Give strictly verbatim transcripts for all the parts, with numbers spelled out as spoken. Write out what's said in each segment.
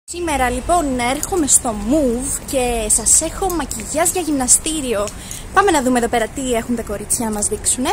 Σήμερα λοιπόν έρχομαι στο Move και σας έχω μακιγιάζ για γυμναστήριο. Πάμε να δούμε εδώ πέρα τι έχουν τα κορίτσια να μας δείξουνε.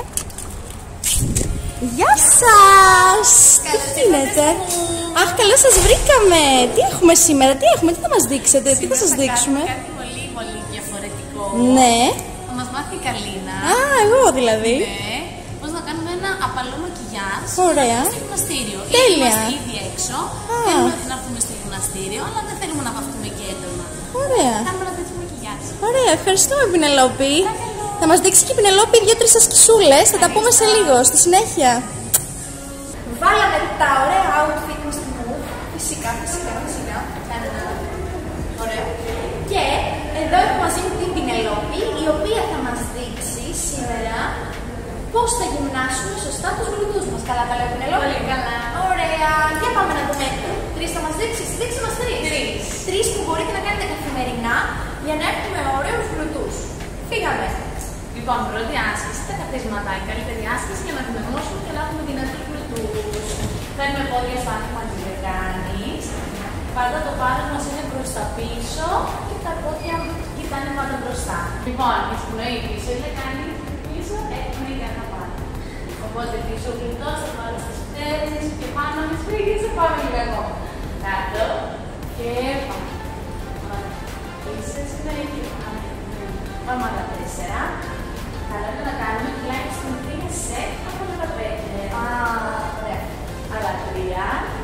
Γεια σας! Τι γίνεται? Αχ, καλώς σας βρήκαμε! Τι έχουμε σήμερα, τι έχουμε, τι θα μας δείξετε, τι θα σας δείξουμε? Κάτι πολύ πολύ διαφορετικό. Ναι. Θα μας μάθει η Καλίνα. Α, εγώ δηλαδή. Ναι. Πώς να κάνουμε ένα απαλό μακιγιάζ. Ωραία. Στο γυμναστήριο. Τέλεια. Είμαστε ήδη έξω. Θέλουμε να έρθουμε στο γυμναστήριο, αλλά δεν θέλουμε να βαφτούμε και έντονα. Ωραία. Θα κάνουμε ένα τέτοιο μακιγιάζ. Ωραία, ευχαριστούμε Πινελόπη. Θα μας δείξει και η Πινελόπη δύο-τρεις ασκησούλες, θα τα πούμε σε λίγο, στη συνέχεια. Βάλαμε τα ωραία outfit μας του Move. Φυσικά, φυσικά, φυσικά. Ωραία. Και εδώ έχω μαζί μου την Πινελόπη, η οποία θα μας δείξει σήμερα πώς θα γυμνάσουμε σωστά τους γλουτούς μας. Καλά, καλά, Πινελόπη. Πολύ καλά. Ωραία. Για πάμε να δούμε. Τρεις θα μας δείξεις. Δείξε μας τρεις. Τρεις. Τρεις που μπορείτε να κάνετε καθημερινά για να έχουμε ωραίους γλουτούς. Φύγαμε. Λοιπόν, πρώτη άσκηση, τα καθίσματάκια. Καλύτερη άσκηση για να δημιουργήσουμε και να έχουμε δυνατούς γλουτούς. Φέρνουμε πόδια στο άνοιγμα της λεκάνης. Πάντα το πάνω μας είναι προς τα πίσω και τα πόδια κοιτάνε πάντα μπροστά. Λοιπόν, η σπνοή πίσω, η λεκάνη πίσω, έχουμε για να πάμε. Οπότε πίσω ο γλουτός, θα πάρω στις θέσεις και πάνω μας φύγεις, θα πάμε λίγο κάτω και πάμε. Ωραία. Πίσω, συνέχεια, πάμε. Πάμε άλλα τέσσερα. Καλά είναι να κάνουμε τουλάχιστον τρία σετ από δεκαπέντε. Α, ωραία. Άλλα τρία.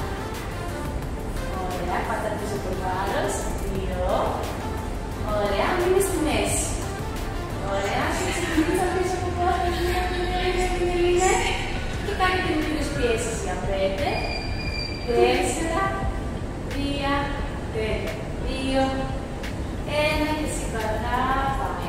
Ωραία, πάτα πίσω το βάρος. Δύο. Ωραία, μείνει στη μέση. Ωραία, και ξεκινήσα πίσω από το βάρος. Και κάνει και μικρές πιέσεις για πέντε. Τέσσερα. Τρία. Πέντε. Δύο. Ένα και σιγαρά πάμε.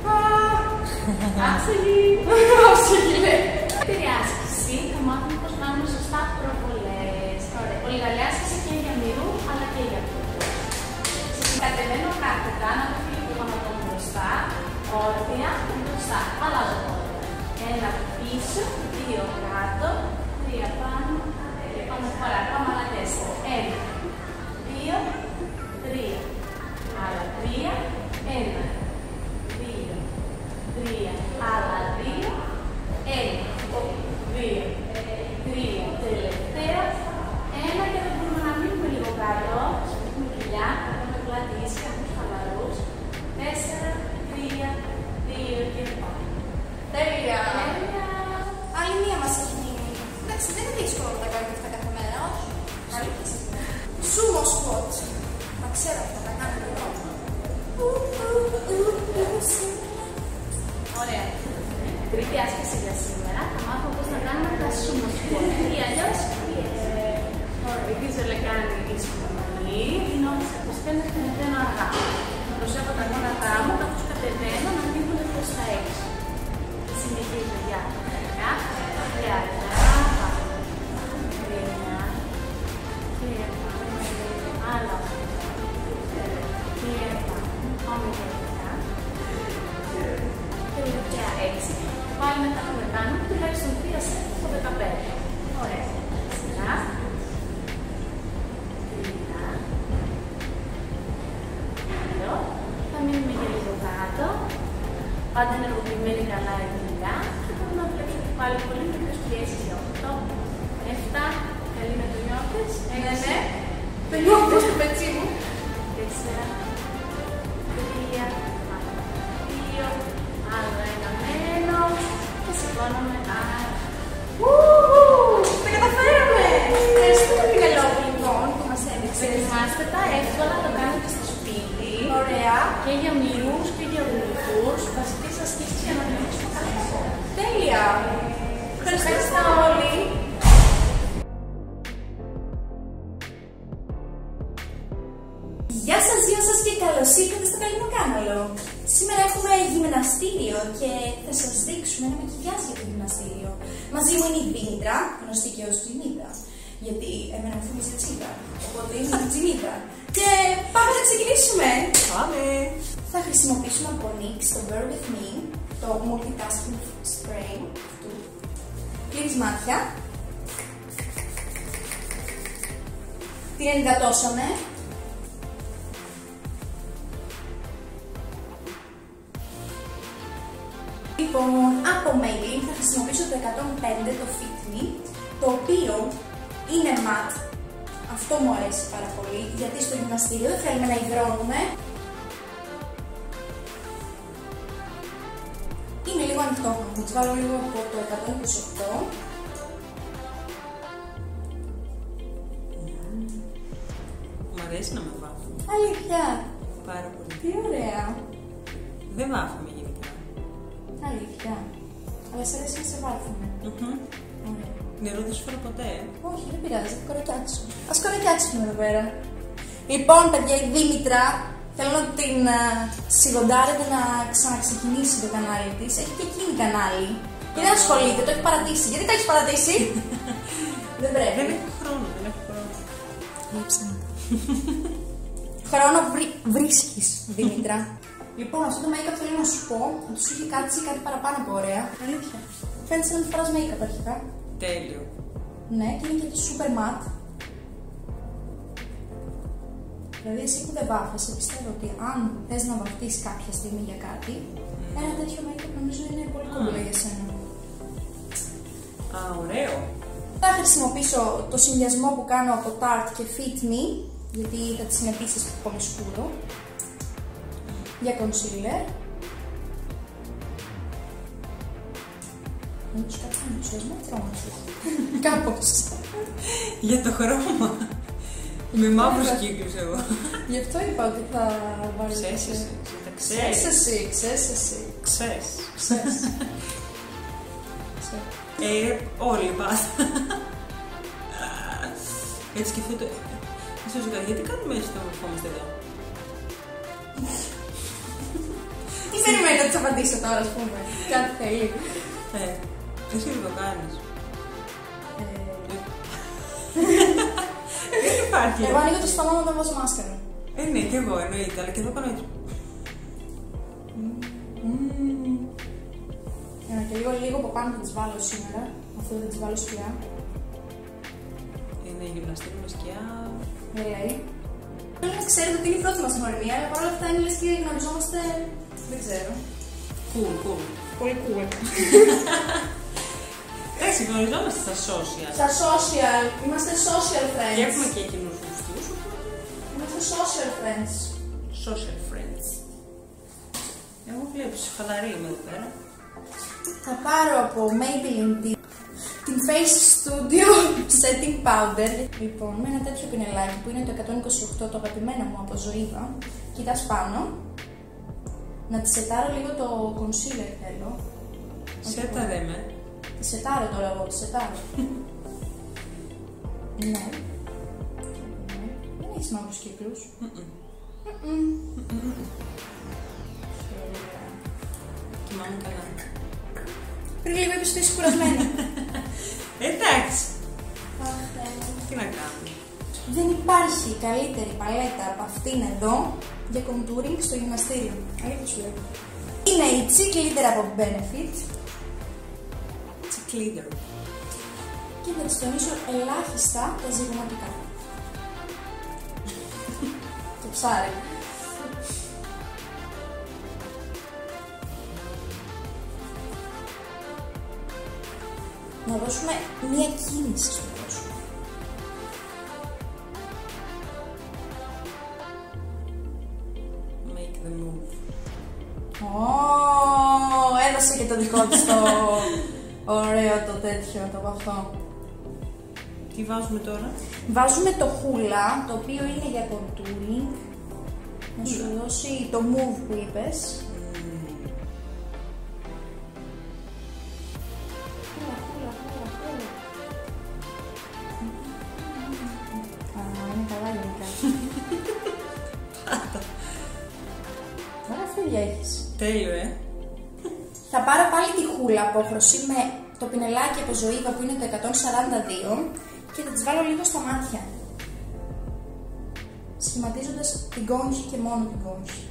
Άσε λίγο. Άσε λίγο. Δεύτερη άσκηση, θα μάθουμε πώς κάνουμε σωστά προβολές. Ωραία. Πολύ καλή άσκηση και για μυρού, αλλά και για τούτο. Συγκατεβαίνω κάθετα, να το φύγει το πάνω από μπροστά. Όρθια, μπροστά. Αλλάζω πόδια. Ένα πίσω, δύο κάτω, τρία πάνω, πάνω φορά. Πάμε άλλα τέσσερα. Ένα, δύο, τρία. Άλλα τρία, ένα, δύο, τρία, άλλα δύο, ένα, δύο, τρία, τελευταία, ένα και δεν μπορούμε να μείνουμε λίγο κάτω, έχουμε κοιλιά, έχουμε πλατήσει, έχουμε χαλαρούς, τέσσερα, τρία, δύο και πάμε. Τέλεια. Τέλεια. Άλλη μία μας έχει μείνει. Εντάξει, δεν είναι δύσκολο να τα κάνουμε αυτά κάθε μέρα, όχι. Αλήθεια. Sumo squat. Μα ξέρω αυτά τα κάνουμε εδώ. Ωραία. Τρίτη άσκηση για σήμερα. Θα μάθουμε πώς να κάνουμε τα sumo squat. Ή αλλιώς, η πίσω λεκάνη η σπονή, είναι όμως αποστέλνες και ανεβαίνω αργά. Θα προσέχω τα γόνατά μου, καθώς κατεβαίνω να μείνουν προς τα έξω. Συνεχίζω για αργά, για αργά, πάμε. Τρία, και πάμε. Άλλα. Και πάμε. Πάμε για αργά. Τελευταία έξι. Πάλι μετά θα κάνουμε τουλάχιστον τρία σετ από δεκαπέντε. Ωραία. Σειρά. Τρία. Δύο. Θα μείνουμε για λίγο κάτω. Πάντα ενεργοποιημένη καλά η δουλειά. Και μπορούμε να δουλέψουμε και πάλι πολύ μικρές πιέσεις για οκτώ. Εφτά. Καλή να το νιώθεις. Έξι. Το νιώθω στο πετσί μου. Τέσσερα. Τρία. Δύο. Άλλο ένα μένο. Και σηκώνουμε άρα. Τα καταφέραμε! Ευχαριστούμε την Πινελόπη λοιπόν που μας έδειξε. Δοκιμάστε τα εύκολα, το κάνετε στο σπίτι. Ωραία. Και για μυρούς και για γλυκούς. Βασικές ασκήσεις για να δημιουργήσουμε καλά πόδια. Τέλεια! Ευχαριστώ όλοι! Γεια σας, γεια σας και καλώς ήρθατε στο Καλινό Κάναλο. Σήμερα έχουμε γυμναστήριο και θα σας δείξουμε ένα μακιγιάζ για το γυμναστήριο. Μαζί μου είναι η Δήμητρα, γνωστή και ως Τζιμίδα, γιατί εμένα μου θυμίζει Τσίδα, οπότε είναι η Τζιμίδα. Και πάμε να ξεκινήσουμε! Πάμε! Θα χρησιμοποιήσουμε από νικ το Bear With Me, το Multitasking Spray του. Κλείνεις μάτια. Την ενυδατώσαμε. Λοιπόν, από Maybelline θα χρησιμοποιήσω το εκατόν πέντε, το Fit Me, το οποίο είναι matte. Αυτό μου αρέσει πάρα πολύ, γιατί στο γυμναστήριο δεν θέλουμε να υδρώνουμε. Είναι λίγο ανοιχτό, θα τις βάλω λίγο από το εκατόν είκοσι οκτώ. Μου αρέσει να με βάφω. Αλήθεια. Πάρα πολύ. Τι ωραία. Δεν βάφομαι γενικά. Αλήθεια. Αλλά σε αρέσει να σε βάφουμε. Mm-hmm. Ωραία. Νερό δεν σου φέρω ποτέ. Όχι, δεν πειράζει, θα κοροκιάξω. Ας κοροκιάξουμε εδώ πέρα. Λοιπόν, παιδιά, η Δήμητρα θέλω να την uh, σιγοντάρετε να ξαναξεκινήσει το κανάλι της. Έχει και εκείνη κανάλι. Και δεν ασχολείται, το έχει παρατήσει. Γιατί το έχει παρατήσει? Δεν πρέπει. Δεν έχω χρόνο, δεν έχω χρόνο. Λείψα. Χρόνο βρι... βρίσκεις, Δήμητρα. Λοιπόν, αυτό το make-up θέλω να σου πω ότι σου έχει κάτσει κάτι παραπάνω από ωραία. Αλήθεια. Φαίνεται σαν να φοράς make-up αρχικά. Τέλειο. Ναι, και είναι και super matte. Δηλαδή, εσύ που δεν βάφεσαι, πιστεύω ότι αν θες να βαφτείς κάποια στιγμή για κάτι, mm. ένα τέτοιο make-up νομίζω είναι πολύ mm. κομπλέ για σένα. Α, ωραίο. Θα χρησιμοποιήσω το συνδυασμό που κάνω από Tarte και Fit Me, γιατί θα τις είναι επίσης πολύ σκούρο, για concealer. Να τους κάτσω με ενθουσιασμό ή τρόμαξες? Κάπως. Για το χρώμα. Με μαύρους κύκλους εγώ. Γι' αυτό είπα ότι θα βάλω. Ξέρεις εσύ. Ξέρεις εσύ, ξέρεις εσύ. Ξέρεις. Ξέρεις. Ε, όλοι πάντα. Έτσι σκεφτείτε. Ίσως γιατί κάνουμε έτσι το μορφόμαστε εδώ? Τι περιμένετε να της απαντήσω τώρα, ας πούμε. Κάτι θέλει. Ε, εσύ δεν το κάνεις. Δεν υπάρχει. Εγώ ανοίγω το στόμα μου όταν βάζω μάσκαρα. Ε, ναι, και εγώ εννοείται, αλλά και εδώ κάνω έτσι. Ένα και λίγο, λίγο από πάνω θα τις βάλω σήμερα, αφού δεν τις βάλω σκιά. Είναι γυμναστήριο με σκιά. Δεν λέει. Θέλω να ξέρετε ότι είναι η πρώτη μας γνωριμία, αλλά παρόλα αυτά είναι λες και γνωριζόμαστε, δεν ξέρω. Cool, cool. Πολύ cool. Εντάξει, γνωριζόμαστε στα social. Στα social, είμαστε social friends. Και έχουμε και κοινούς γουστούς. Είμαστε social friends. Social friends. Εγώ βλέπω, χαλαρή είμαι εδώ πέρα. Θα πάρω από Maybelline την, την Face Studio Setting Powder. Λοιπόν, με ένα τέτοιο πινελάκι που είναι το εκατόν είκοσι οκτώ, το αγαπημένο μου από Zoeva. Κοιτάς πάνω. Να τη σετάρω λίγο το concealer θέλω. Σέταρε με. Τη σετάρω τώρα εγώ, τη σετάρω. Ναι. Δεν έχεις μαύρους κύκλους. Κοιμάμαι καλά. Πριν λίγο είπες ότι είσαι κουρασμένη. Εντάξει. Τι να κάνουμε. Δεν υπάρχει καλύτερη παλέτα από αυτήν εδώ για contouring στο γυμναστήριο. Αλήθεια σου λέω. Είναι η Cheek Leader από Benefit. Cheek Leader. Και θα της τονίσω ελάχιστα τα ζυγωματικά. Το ψάρι. Να δώσουμε μία κίνηση στο πρόσωπο. Make the move. Ω, έδωσε και το δικό της το ωραίο το τέτοιο, το αυτό. Τι βάζουμε τώρα? Βάζουμε το Hoola, το οποίο είναι για contouring. Να σου δώσει το move που είπες. Τέλειο, ε. Θα πάρω πάλι τη Hoola απόχρωση με το πινελάκι από Zoeva που είναι το εκατόν σαράντα δύο και θα τις βάλω λίγο στα μάτια, σχηματίζοντας την κόγχη και μόνο την κόγχη.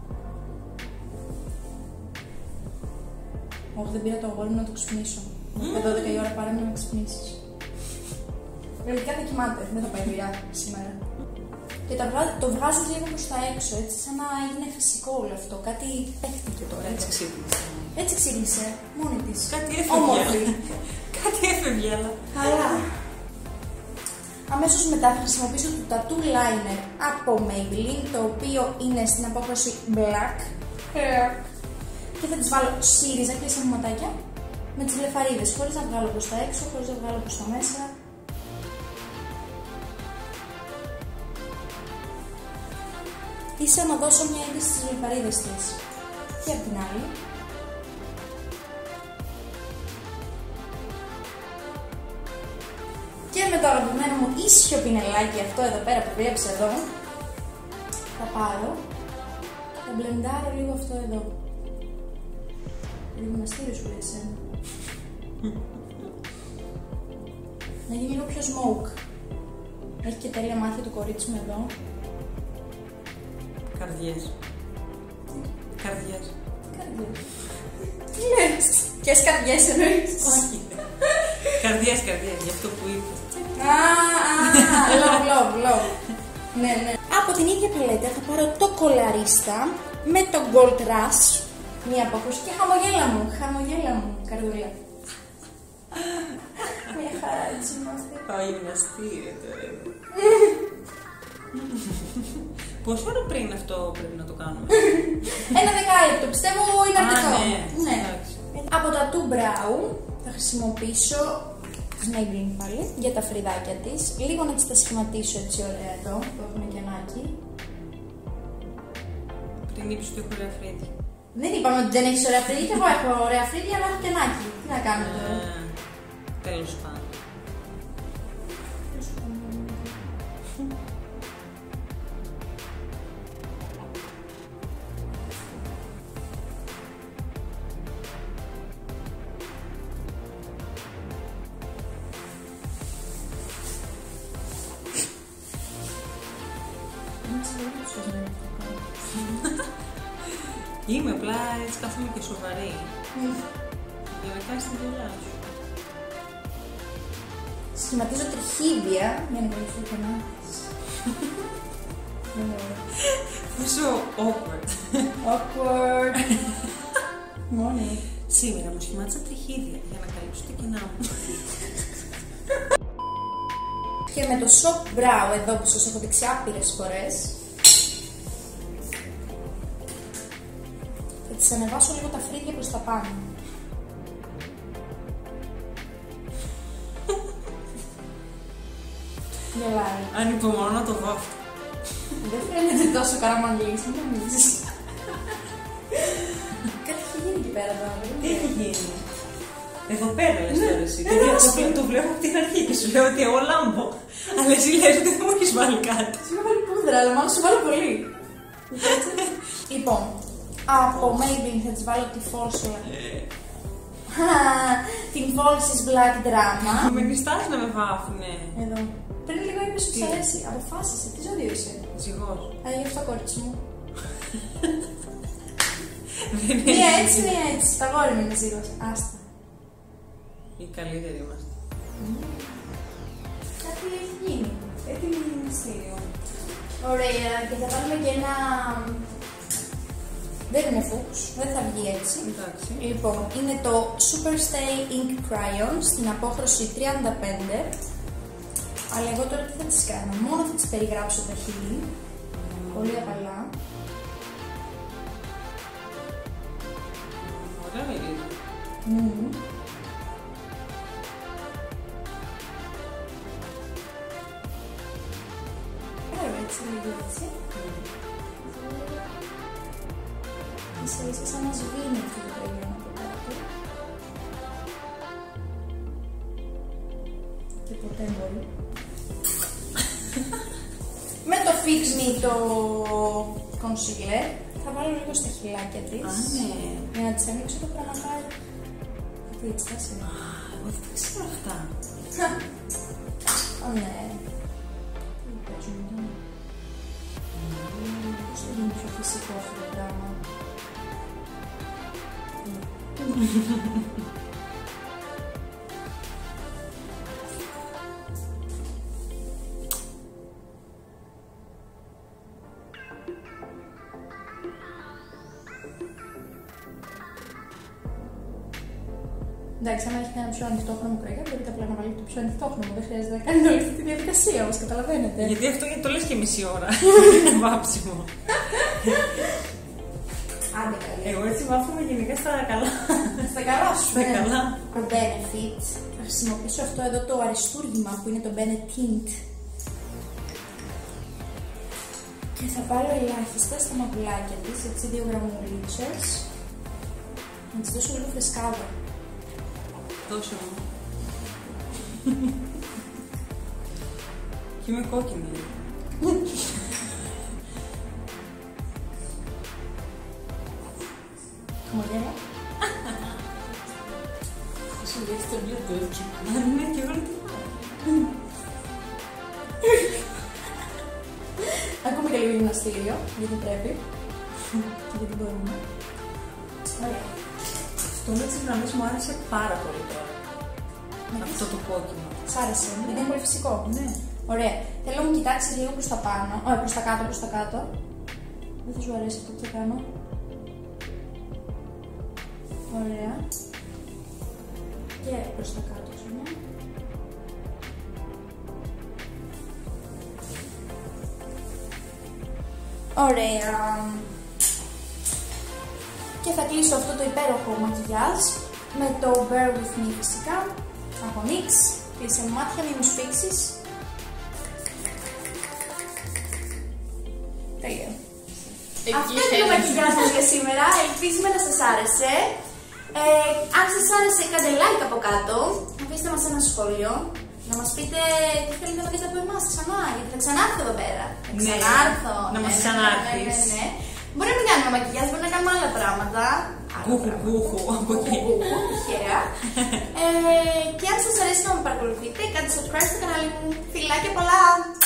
Όχι, δεν πήρα το αγόρι μου να το ξυπνήσω. Μέχρι δώδεκα η ώρα πάρε να με ξυπνήσεις. Λογικά θα κοιμάται, δεν θα πάει δουλειά σήμερα. Και το, βγα- το βγάζω λίγο προς τα έξω, έτσι, σαν να είναι φυσικό όλο αυτό. Κάτι παίχτηκε τώρα. Έτσι ξύπνησε. Έτσι ξύπνησε, μόνη της. Κάτι έφευγε. Όμορφη. Κάτι έφευγε, αλλά. Αλλά αμέσως μετά θα χρησιμοποιήσω το Tattoo Liner από Maybelline, το οποίο είναι στην απόχρωση Black. Και θα τις βάλω σύριζα και σε ματάκια με τις βλεφαρίδες, χωρίς να βγάλω προς τα έξω, χωρίς να βγάλω προς τα μέσα. Ίσα να δώσω μια ένταση στις βλεφαρίδες της. Και από την άλλη. Και με το αγαπημένο μου ίσιο πινελάκι αυτό εδώ πέρα που βλέπεις εδώ, θα πάρω, θα μπλεντάρω λίγο αυτό εδώ. Λίγο μαστήρι σου λέει εσένα. Να γίνει λίγο πιο smoke. Έχει και τέλεια μάτια του κορίτσι μου εδώ. Καρδιές. Καρδιές. Καρδιές. Τι λες? Ποιες καρδιές εννοείς? Όχι. Καρδιές, καρδιές, γι' αυτό που είπες. Α, love, love, love. Ναι, ναι. Από την ίδια παλέτα θα πάρω το κολαρίστα με το Gold Rush. Μία απόκρουση και χαμογέλα μου, χαμογέλα μου, καρδούλα. Μια χαρά έτσι είμαστε. Θα είναι αστείο τώρα. Πόσο ώρα πριν αυτό πρέπει να το κάνουμε? Ένα δεκάλεπτο, πιστεύω είναι αρκετό. Α, ναι. Ναι. Εντάξει. Από τα Tattoo Brow θα χρησιμοποιήσω τις Maybelline πάλι για τα φρυδάκια της. Λίγο να τις τα σχηματίσω έτσι ωραία εδώ, που έχουμε κενάκι. Πριν είπες ότι έχω ωραία φρύδια. Δεν είπαμε ότι δεν έχεις ωραία φρύδια, και εγώ έχω ωραία φρύδια, αλλά έχω κενάκι. Τι να κάνω τώρα. Ε, Τέλος πάντων. Είμαι απλά έτσι κάθομαι και σοβαρή. Για να κάνεις τη δουλειά σου. Σχηματίζω τριχύδια για να βοηθήσω το μάτι. Πόσο awkward. Awkward. Μόνη. Σήμερα μου σχημάτισα τριχύδια για να καλύψω τα κενά μου. Και με το Shop Brow εδώ που σας έχω δείξει άπειρες φορές, θα τις ανεβάσω λίγο τα φρύδια προς τα πάνω. Γελάει. Ανυπομονώ να το δω αυτό. Δεν φαίνεται τόσο καραμανλής, μην νομίζεις. Κάτι έχει γίνει εκεί πέρα τώρα. Τι έχει γίνει? Εδώ πέρα λες τώρα εσύ. Και το, βλέ- το βλέπω από την αρχή και σου λέω ότι εγώ λάμπω. Αλλά εσύ λες ότι δεν μου έχεις βάλει κάτι. Σου βάλει πούδρα, αλλά μάλλον σου βάλω πολύ. Λοιπόν, από Maybelline θα της βάλω τη False την Falsies Black Drama. Με νιστάς να με βάφουνε. Εδώ. Πριν λίγο είπες ότι σου αρέσει. Αποφάσισε. Τι ζώδιο είσαι? Ζυγός. Α, γι' αυτό κορίτσι μου. Δεν Μία έχει. έτσι, μία έτσι. Τα γόρι μου είναι ζύγος. Άστα. Οι καλύτεροι είμαστε. Κάτι έχει γίνει. Έτσι είναι μυστήριο. Ωραία. Και θα βάλουμε και ένα... Δεν είναι φούξ. Δεν θα βγει έτσι. Εντάξει. Λοιπόν, είναι το Superstay Ink Crayon στην απόχρωση τριάντα πέντε. Αλλά εγώ τώρα τι θα τις κάνω? Μόνο θα τις περιγράψω τα χείλη. Πολύ απαλά. Ωραία είναι. Mm. Άρα έτσι, λίγο έτσι. Ίσα ίσα σαν να σβήνει αυτό το προϊόν από κάτω. Και ποτέ μπορεί. Με το Fix Me το concealer θα βάλω λίγο στα χειλάκια της. Α, ναι. Για να της ανοίξω το πραγματάκι. Τι έτσι θα σε. Εγώ δεν τα ξέρω αυτά. Α, ναι. Τι παίζουμε τώρα. Πώς θα γίνει πιο φυσικό αυτό το πράγμα. Εντάξει, αν έχετε ένα πιο ανοιχτόχρωμο κραγιά, μπορείτε απλά να βάλετε το πιο ανοιχτόχρωμο. Δεν χρειάζεται να κάνετε όλη αυτή τη διαδικασία, όπως καταλαβαίνετε. Γιατί αυτό το λες και μισή ώρα. Είναι βάψιμο. Άντε καλή. Εγώ έτσι βάφομαι γενικά στα καλά. Στα καλά σου. Στα καλά. Το Benefit. Θα χρησιμοποιήσω αυτό εδώ το αριστούργημα που είναι το Bennett Tint. Και θα βάλω ελάχιστα στα μαγουλάκια της, έτσι δύο γραμμούλιτσες. Να της δώσω λίγο φρεσκάδα. Δώσε μου. Και είμαι κόκκινη. Χαμογέλα. Σου λέει στο Bluetooth. Ναι, και εγώ τι Ακούμε και λίγο γυμναστήριο, γιατί πρέπει. Γιατί μπορούμε. Ωραία. Αυτό με τις γραμμές μου άρεσε πάρα πολύ τώρα. Αυτό το κόκκινο. Σ' άρεσε, είναι πολύ φυσικό. Ναι. Ωραία. Θέλω να μου κοιτάξει λίγο προς τα πάνω. Όχι, προς τα κάτω, προς τα κάτω. Δεν θα σου αρέσει αυτό που θα κάνω. Ωραία. Και προς τα κάτω ξανά. Ωραία. Και θα κλείσω αυτό το υπέροχο μακιγιάζ με το Bear With Me φυσικά από νίξ. Κλείσε μάτια, μην μου σφίξεις. Τέλεια. Αυτό είναι το μακιγιάζ μας για σήμερα. Ελπίζουμε να σας άρεσε. Ε, αν σας άρεσε, κάντε like από κάτω. Αφήστε μας ένα σχόλιο. Να μας πείτε τι θέλετε να δείτε από εμάς ξανά. Γιατί θα ξανάρθω εδώ πέρα. Θα ξανάρθω. Να μας ναι, ξανάρθεις. ναι, ναι, ναι. Μπορεί να μην κάνουμε μακιγιάζ, μπορεί να κάνουμε άλλα πράγματα. Κούχου, κούχου, από εκεί. Τυχαία. ε, και αν σας αρέσει να με παρακολουθείτε, κάντε subscribe στο κανάλι μου. Φιλάκια πολλά!